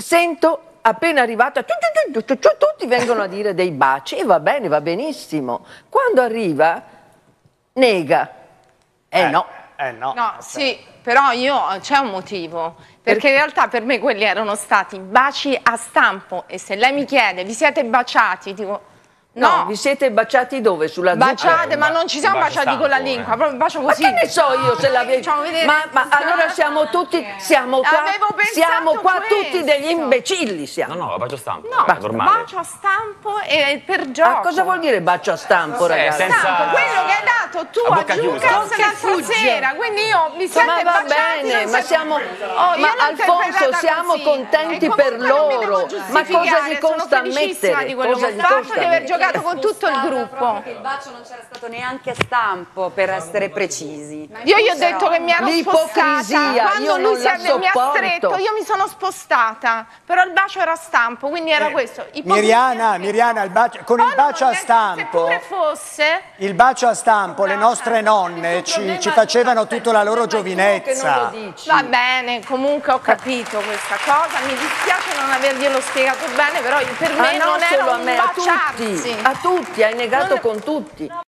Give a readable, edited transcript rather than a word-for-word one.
sento appena arrivata, tutti vengono a dire dei baci e va bene, va benissimo. Quando arriva, nega. No. No. No, sì, però c'è un motivo, perché in realtà per me quelli erano stati baci a stampo e se lei mi chiede, vi siete baciati? Dico, no. Vi siete baciati dove? Sulla zucca? Baciate, ma non ci siamo baciati con la lingua, proprio un bacio così. Ma che ne so io se l'avevi... Ma allora siamo tutti, siamo qua tutti degli imbecilli siamo. No, bacio a stampo. No, normale. bacio a stampo e per gioco. Ma cosa vuol dire bacio a stampo, ragazzi? Stampo, quello che hai dato tu a Giucas l'altra sera, quindi io mi siete va baciati. bene, ma siamo... ma Alfonso, siamo contenti per loro. Ma cosa gli costa mettere? Cosa gli costa di aver giocato con tutto il gruppo? Il bacio non c'era stato neanche a stampo, per essere precisi. Io gli ho detto che mi ero spostata quando lui mi ha stretto, io mi sono spostata, però il bacio era a stampo, quindi era questo. Miriana, con il bacio a stampo, seppure fosse il bacio a stampo, le nostre nonne ci facevano tutta la loro giovinezza. Va bene, comunque ho capito questa cosa, mi dispiace non averglielo spiegato bene, però per me non era un baciarsi. A tutti, hai negato con tutti.